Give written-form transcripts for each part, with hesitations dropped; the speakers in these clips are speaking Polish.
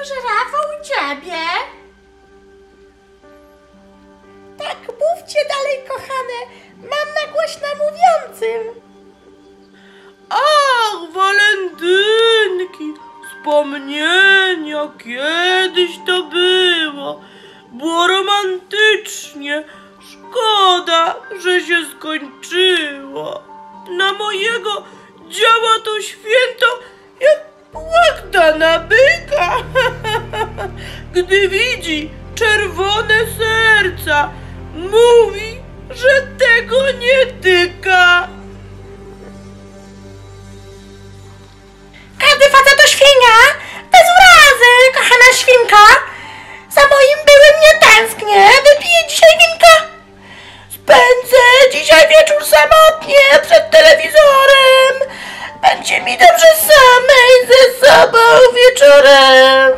Może Rafał u ciebie? Tak, mówcie dalej, kochane. Mam na głośno mówiącym. Ach, walentynki, wspomnienia, kiedyś to było. Było romantycznie. Szkoda, że się skończyło. Na mojego działa to święto jak łachta na byka. Gdy widzi czerwone serca, mówi, że tego nie tyka. Każdy facet to świnia, bez urazy, kochana świnka. Za moim byłym nie tęsknię, wypiję dzisiaj winka. Spędzę dzisiaj wieczór samotnie przed telewizorem. Będzie mi dobrze samej ze sobą wieczorem.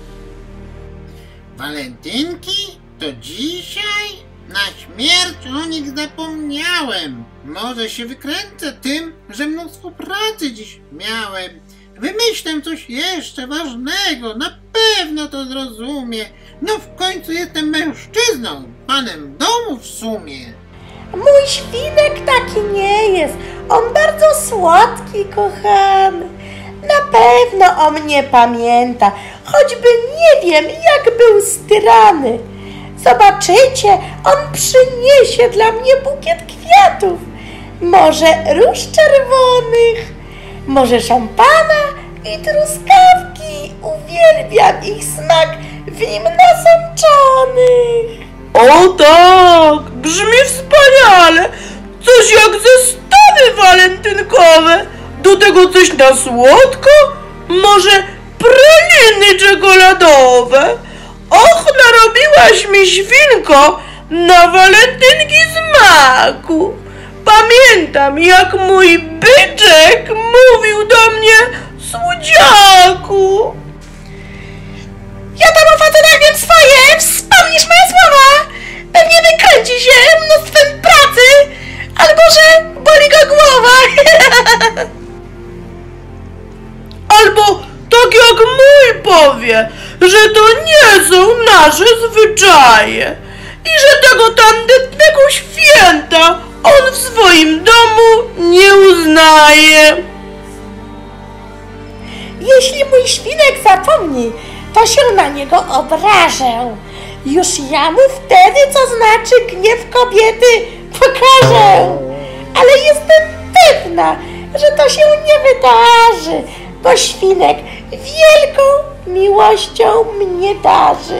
Walentynki? To dzisiaj? Na śmierć o nich zapomniałem. Może się wykręcę tym, że mnóstwo pracy dziś miałem. Wymyślę coś jeszcze ważnego, na pewno to zrozumie. No w końcu jestem mężczyzną, panem domu w sumie. Mój świnek taki nie jest. On bardzo słodki, kochany. Na pewno o mnie pamięta, choćby nie wiem, jak był styrany. Zobaczycie, on przyniesie dla mnie bukiet kwiatów. Może róż czerwonych, może szampana i truskawki. Uwielbiam ich smak w nim nasączonych. O tak, brzmi wspaniale. Coś jak zestawy walentynkowe. Do tego coś na słodko? Może praliny czekoladowe? Och, narobiłaś mi, świnko, na walentynki smaku. Pamiętam, jak mój byczek mówił do mnie słodziaku. Ja tam o facetach wiem swoje, wspomnisz moje słowa. Pewnie wykręci się mnóstwem pracy, albo że boli go głowa. Albo tak jak mój powie, że to nie są nasze zwyczaje i że tego tandetnego święta on w swoim domu nie uznaje. Jeśli mój świnek zapomni, to się na niego obrażę. Już ja mu wtedy, co znaczy gniew kobiety, pokażę. Ale jestem pewna, że to się nie wydarzy, bo świnek wielką miłością mnie darzy.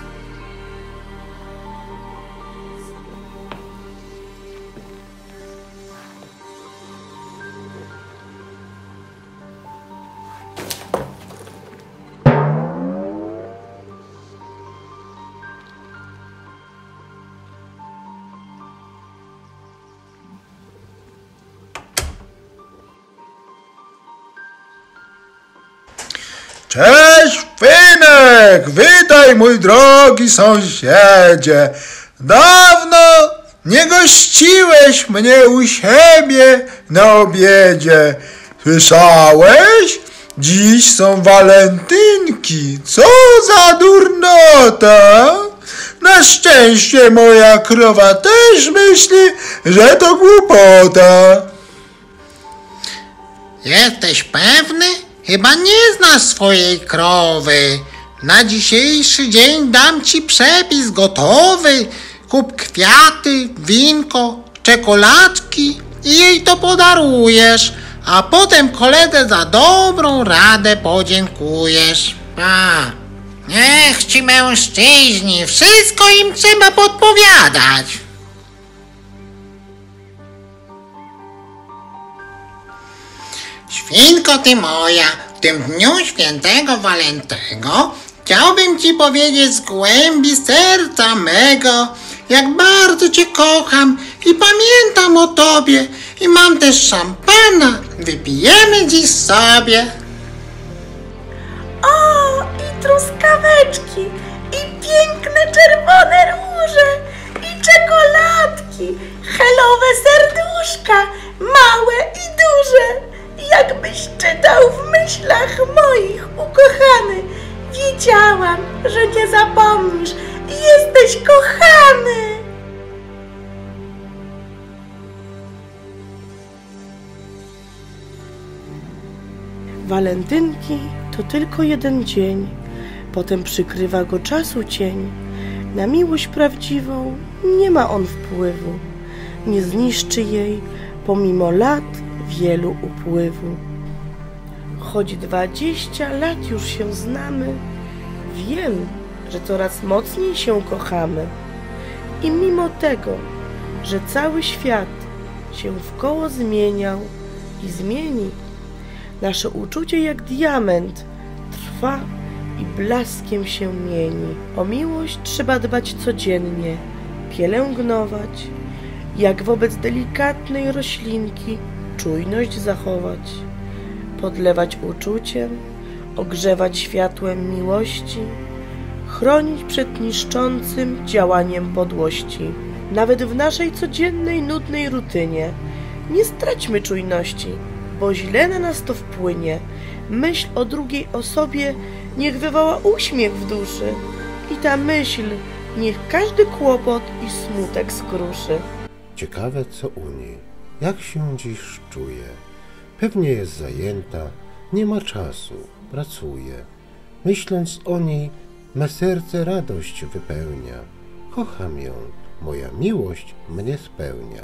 Cześć, Świnek! Witaj, mój drogi sąsiedzie! Dawno nie gościłeś mnie u siebie na obiedzie. Słyszałeś? Dziś są walentynki. Co za durnota! Na szczęście moja krowa też myśli, że to głupota. Jesteś pewny? Chyba nie znasz swojej krowy. Na dzisiejszy dzień dam ci przepis gotowy. Kup kwiaty, winko, czekoladki i jej to podarujesz. A potem koledze za dobrą radę podziękujesz. Niech ci mężczyźni, wszystko im trzeba podpowiadać. Świnko ty moja, w tym dniu świętego Walentego chciałbym ci powiedzieć z głębi serca mego, jak bardzo cię kocham i pamiętam o tobie i mam też szampana, wypijemy dziś sobie. O, i truskaweczki, i piękne czerwone róże, i czekoladki, helowe serduszka, małe i duże. Jakbyś czytał w myślach moich, ukochany, wiedziałbyś, wierzyłam, że nie zapomnisz. Jesteś kochany. Walentynki to tylko jeden dzień, potem przykrywa go czasu cień. Na miłość prawdziwą nie ma on wpływu, nie zniszczy jej pomimo lat wielu upływu. Choć 20 lat już się znamy, wiem, że coraz mocniej się kochamy. I mimo tego, że cały świat się wkoło zmieniał i zmieni, nasze uczucie jak diament trwa i blaskiem się mieni. O miłość trzeba dbać codziennie, pielęgnować, jak wobec delikatnej roślinki czujność zachować, podlewać uczuciem, ogrzewać światłem miłości, chronić przed niszczącym działaniem podłości. Nawet w naszej codziennej, nudnej rutynie nie straćmy czujności, bo źle na nas to wpłynie. Myśl o drugiej osobie niech wywoła uśmiech w duszy i ta myśl niech każdy kłopot i smutek skruszy. Ciekawe co u niej, jak się dziś czuje. Pewnie jest zajęta, nie ma czasu, pracuje. Myśląc o niej, me serce radość wypełnia. Kocham ją, moja miłość mnie spełnia.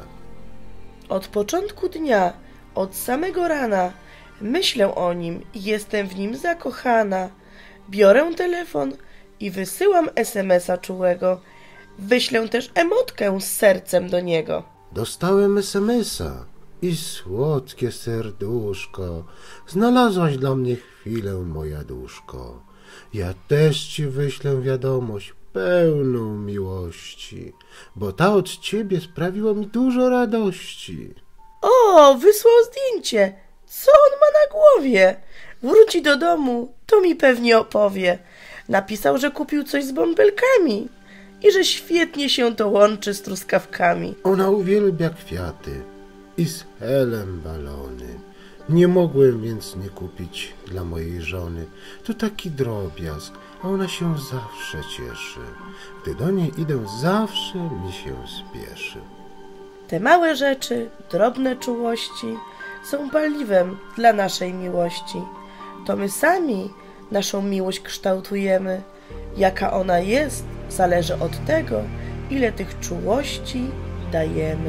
Od początku dnia, od samego rana myślę o nim i jestem w nim zakochana. Biorę telefon i wysyłam SMS-a czułego. Wyślę też emotkę z sercem do niego. Dostałem SMS-a i słodkie serduszko. Znalazłaś dla mnie chwilę, moja duszko. Ja też ci wyślę wiadomość pełną miłości, bo ta od ciebie sprawiła mi dużo radości. O, wysłał zdjęcie. Co on ma na głowie? Wróci do domu, to mi pewnie opowie. Napisał, że kupił coś z bąbelkami i że świetnie się to łączy z truskawkami. Ona uwielbia kwiaty i z helem balony. Nie mogłem więc nie kupić dla mojej żony. To taki drobiazg, a ona się zawsze cieszy. Gdy do niej idę, zawsze mi się spieszy. Te małe rzeczy, drobne czułości są paliwem dla naszej miłości. To my sami naszą miłość kształtujemy. Jaka ona jest, zależy od tego, ile tych czułości dajemy.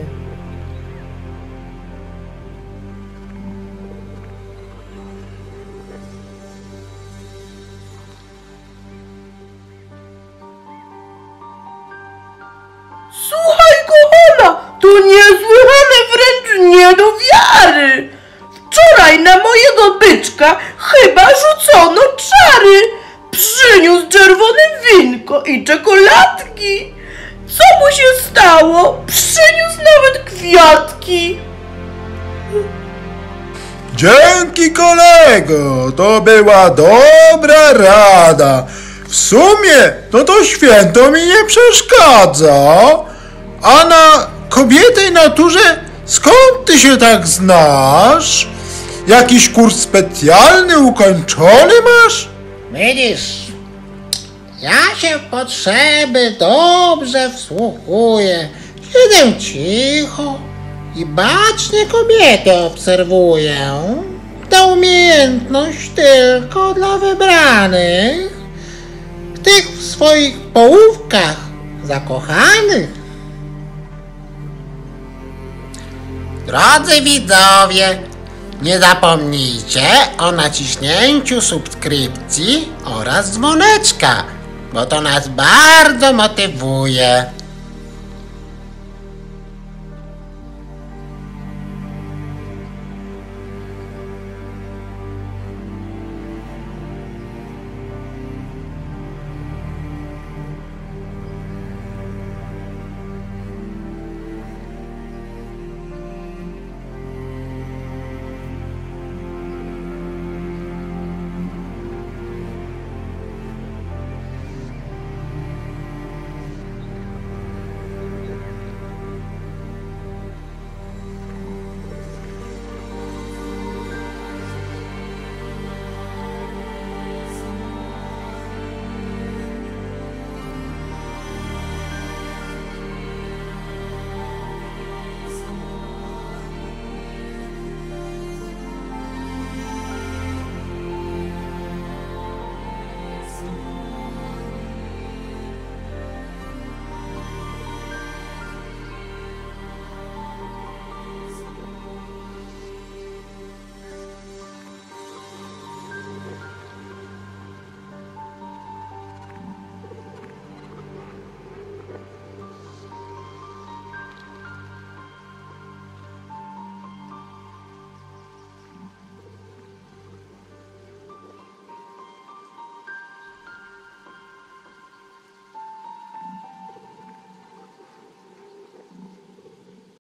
Słuchaj, kochana, to niesłychane, wręcz nie do wiary. Wczoraj na mojego byczka chyba rzucono czary. Przyniósł czerwone winko i czekoladki. Co mu się stało? Przyniósł nawet kwiatki. Dzięki, kolego, to była dobra rada. W sumie, no to święto mi nie przeszkadza. A na kobietej naturze skąd ty się tak znasz? Jakiś kurs specjalny ukończony masz? Widzisz, ja się w potrzeby dobrze wsłuchuję. Siedzę cicho i bacznie kobietę obserwuję. To umiejętność tylko dla wybranych, tych w swoich połówkach zakochanych. Drodzy widzowie, nie zapomnijcie o naciśnięciu subskrypcji oraz dzwoneczka, bo to nas bardzo motywuje.